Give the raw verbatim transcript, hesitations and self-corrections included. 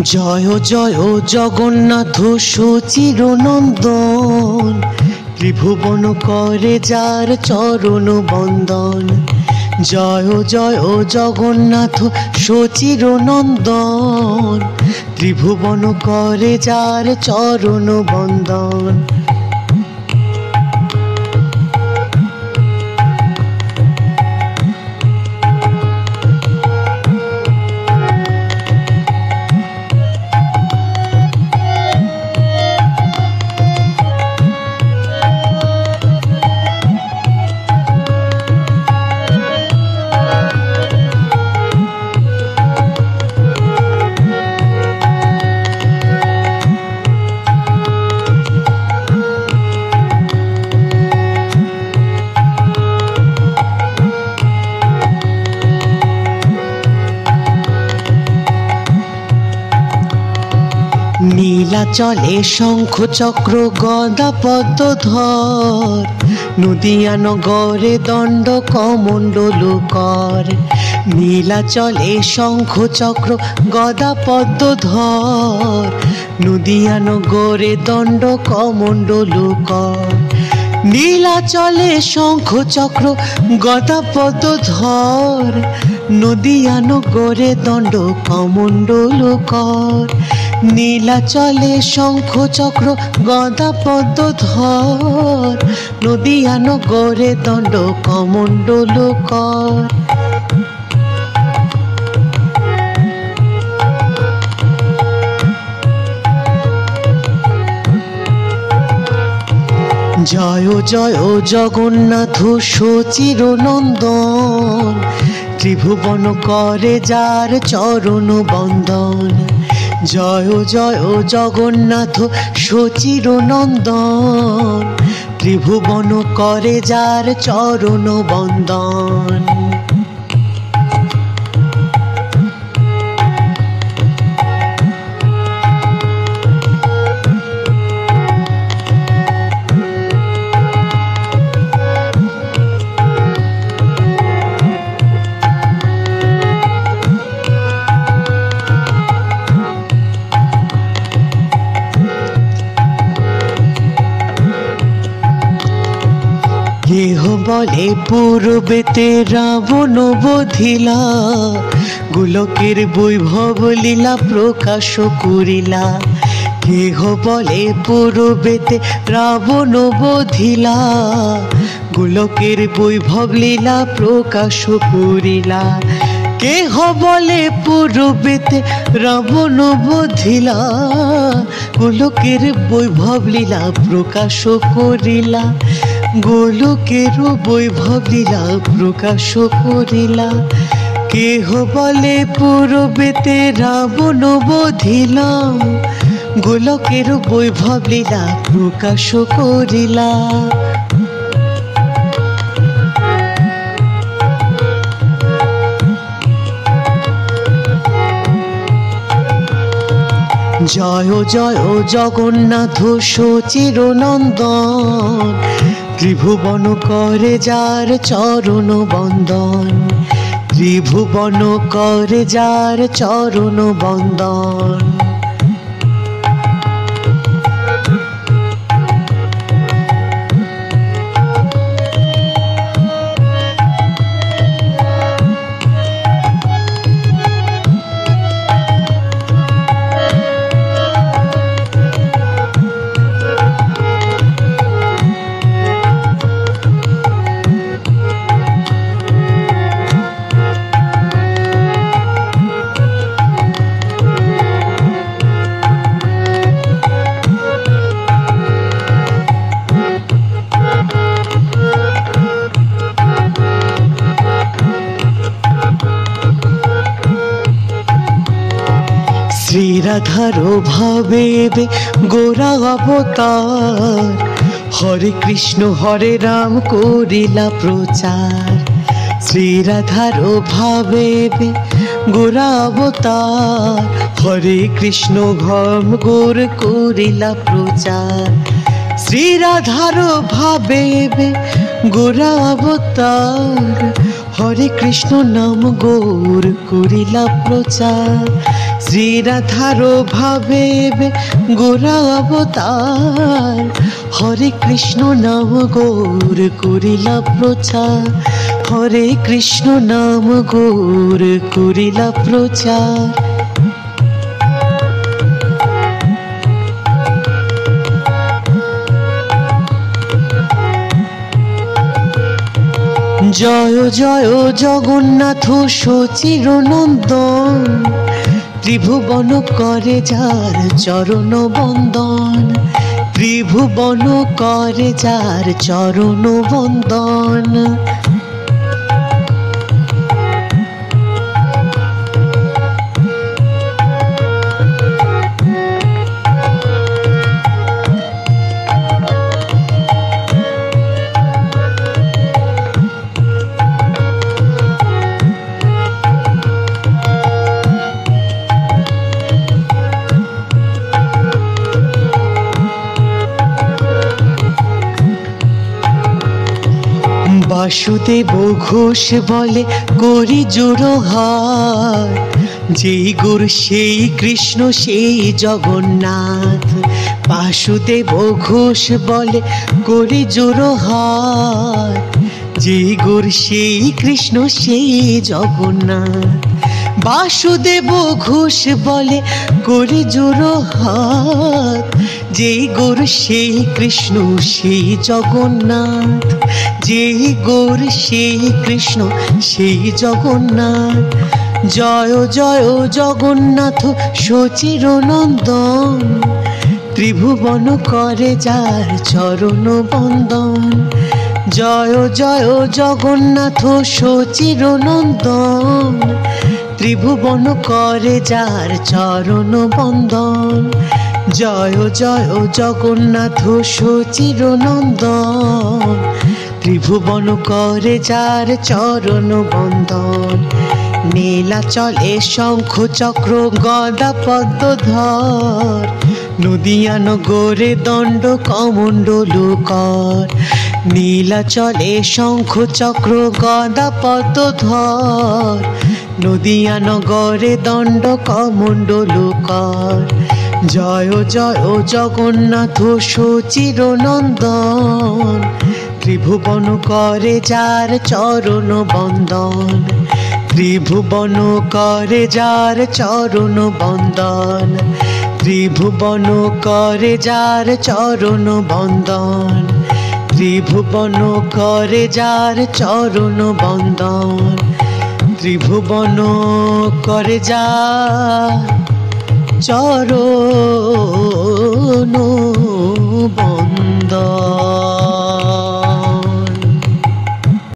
জয় জয় জগন্নাথ সুচির নন্দন, ত্রিভুবন করে যার চরণ বন্দন। জয় জয় জগন্নাথ সুচির নন্দন, ত্রিভুবন করে যার চরণ বন্দন। নীলাচলে শঙ্খ চক্র গদা পদ্মধর, নদিয়া নগরে দণ্ড কমণ্ডল কর। নীলাচলে শঙ্খ চক্র গদা পদ্মধর, নদিয়া নগরে দণ্ড কমণ্ডল কর। নীলাচলে শঙ্খ চক্র গদা পদ্মধর, নদিয়া নগরে দণ্ড কমণ্ডল কর। নীলাচলে শঙ্খ চক্র গদা পদ্মধর, নদিয়া নগরে দণ্ড কমণ্ডল কর। জয় জয় জগন্নাথ সুচির নন্দন, ত্রিভুবন করে যার চরণ বন্দন। জয় জয় জগন্নাথ সুচির নন্দন, ত্রিভুবন করে যার চরণ বন্দন। কেহ বলে পূর্বেতে রাবণ বধিলা, গোলকের বৈভব লীলা প্রকাশ করিলা। কেহ বলে পূর্বেতে রাবণ বধিলা, গোলকের বৈভব লীলা প্রকাশ করিলা। কেহ বলে পূর্বেতে রাবণ বধিলা, গোলকের বৈভব লীলা প্রকাশ করিলা। গোলকের বৈভব লীলা প্রকাশ করিলা। কেহ বলে পূর্বেতে রাবণ বধিলা, গোলকের বৈভব লীলা প্রকাশ করিলা। জয় জয় জগন্নাথ সুচির নন্দন, ত্রিভুবন করে যার চরণ বন্দন। ত্রিভুবন করে যার চরণ বন্দন। শ্রীরাধার ভাবে গোরা অবতার, হরে কৃষ্ণ হরে রাম করিলা প্রচার। শ্রীরাধার ভাবে গোরা অবতার, হরে কৃষ্ণ ঘম গোর করিলা প্রচার। শ্রীরাধার ভাবে গোরা অবতার, হরে কৃষ্ণ নাম গৌর করিলা প্রচার। শ্রীরাধার ভাবে গোরা অবতার, হরে কৃষ্ণ নাম গৌর করিলা প্রচার, হরে কৃষ্ণ নাম গৌর করিলা প্রচার। জয় জয় জগন্নাথ সচির নন্দন, ত্রিভুবন করে যার চরণ বন্দন, ত্রিভুবন করে যার চরণ বন্দন। বাসুদেব ঘোষ বলে করি জোড়হার, যেই গুরু সেই কৃষ্ণ সেই জগন্নাথ। বাসুদেব ঘোষ বলে করি জোড়হার, যেই গুরু সেই কৃষ্ণ সেই জগন্নাথ। বাসুদেব ঘোষ বলে করি জোড়হার, যেই গুরু সেই কৃষ্ণ সেই জগন্নাথ, যেই গৌর সেই কৃষ্ণ সেই জগন্নাথ। জয় জয় জগন্নাথ সচির নন্দন, ত্রিভুবন করে যার চরণ বন্দন। জয় জয় জগন্নাথ সচির নন্দন, ত্রিভুবন করে যার চরণ বন্দন। জয় জয় জগন্নাথ সচির নন্দন, ত্রিভুবন করে যার চরণ বন্দন। নীলাচলে শঙ্খ চক্র গদা পদ্মধর, নদিয়া নগরে দণ্ড কমণ্ডলু কর। নীলাচলে শঙ্খ চক্র গদা পদ্মধর, নদিয়া নগরে দণ্ড কমণ্ডলু কর। জয় জয় জগন্নাথ সচির নন্দন, ত্রিভুবন করে যার চরণ বন্দন। ত্রিভুবন করে যার চরণ বন্দন, ত্রিভুবন করে যার চরণ বন্দন। ত্রিভুবন করে যার চরণ বন্দন, ত্রিভুবন করে যার চরণ বন্দন।